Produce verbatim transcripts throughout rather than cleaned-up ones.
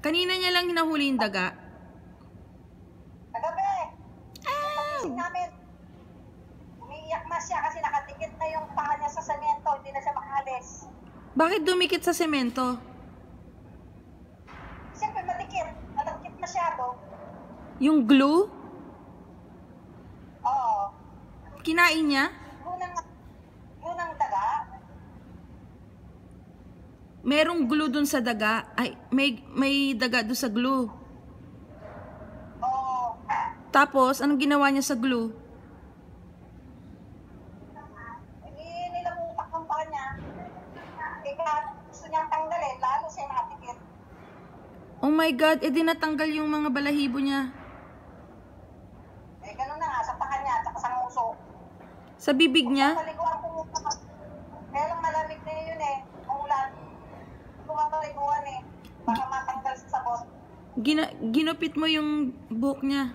Kanina niya lang hinahuli yung daga. Kagabi. Pag-ising namin, umiiyak na siya kasi nakatikit na yung paa niya sa semento. Hindi na siya makalis. Bakit dumikit sa semento? Siyempre matikit. Matikit masyado. Yung glue? Oo. Kinain niya? Yun ang, yun ang daga. Merong glue dun sa daga. Ay, may, may daga dun sa glue. Oo. Tapos, anong ginawa niya sa glue? Eh, nilamutak ng paa niya. Ika, gusto niyang tanggalin, lalo siya natikit. Oh my God, edi natanggal yung mga balahibo niya. Eh, ganun na nga, sa paa niya, tsaka sa nguso. Sa bibig niya? Paliguan ko muna. Kaya lang malamig na yun eh. Umulan. Kumapaliguan eh. Baka matanggal sa sabon. Gina, ginupit mo yung buhok niya.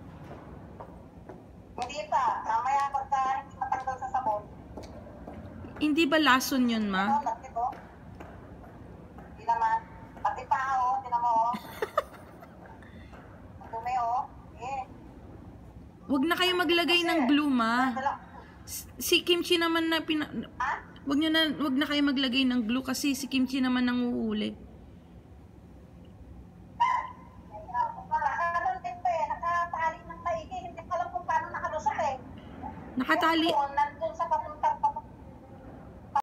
Hindi pa. Mamaya pagka hindi matanggal sa sabon. Hindi ba lason yun, ma? Ano, lati ko? Hindi naman. Pati pa oh. Hindi naman oh. Dumi oh. Eh. Wag na kayo maglagay ng glue, ma. Dala. Si Kimchi naman na pina... Ha? Wag nyo na, wag na kayo maglagay ng glue kasi si Kimchi naman nanguhuli. Nakakalon din pa eh. Nakatali ng maigi. Hindi ko alam kung paano nakalusot eh. Nakatali. Yung na